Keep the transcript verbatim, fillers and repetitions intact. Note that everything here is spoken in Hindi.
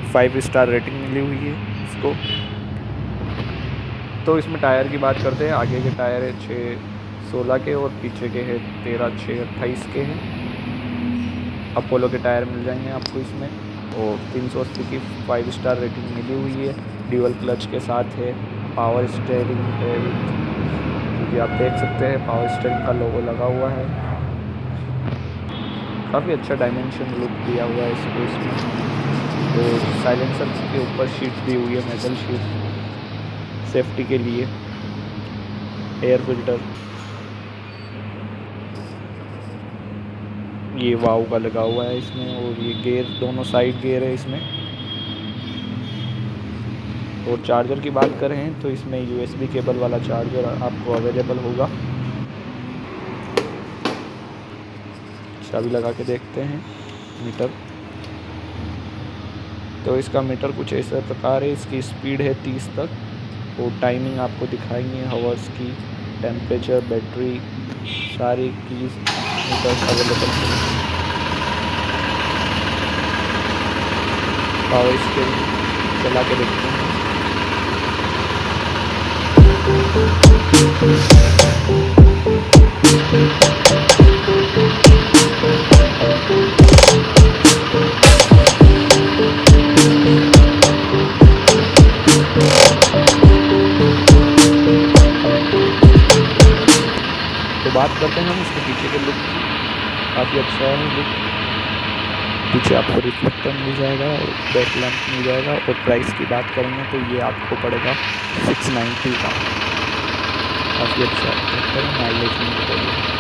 फाइव स्टार रेटिंग मिली हुई है इसको। तो इसमें टायर की बात करते हैं। आगे के टायर है छः सोलह के और पीछे के हैं तेरह छः अट्ठाईस के हैं। अपोलो के टायर मिल जाएंगे आपको इसमें। और तीन सौ अस्सी की फाइव स्टार रेटिंग मिली हुई है। ड्यूअल क्लच के साथ है। पावर स्टीयरिंग है, ये आप देख सकते हैं पावर स्टीयरिंग का लोगो लगा हुआ है। काफ़ी अच्छा डायमेंशन लुक दिया हुआ है इसको इसमें। तो साइलेंसर के ऊपर शीट दी हुई है, मेटल शीट सेफ्टी के लिए। एयर फिल्टर ये वाव का लगा हुआ है इसमें। और ये गियर दोनों साइड गियर है इसमें। और चार्जर की बात करें तो इसमें यूएसबी केबल वाला चार्जर आपको अवेलेबल होगा। चाबी लगा के देखते हैं मीटर। तो इसका मीटर कुछ ऐसा प्रकार है। इसकी स्पीड है तीस तक। और टाइमिंग आपको दिखाएंगे हवर्स की, टेम्परेचर, बैटरी, सारी कीज मीटर अवेलेबल है। पावर स्टीयरिंग चला के देखते हैं। तो बात करते हैं हम इसके पीछे के लुक की। काफ़ी अच्छा है लुक। पीछे आपको रिफ्लेक्टर मिल जाएगा और बैक लैंप मिल जाएगा। और प्राइस की बात करेंगे तो ये आपको पड़ेगा सिक्स नाइन्टी का। काफ़ी अच्छा माइलेज मिल जाएगा।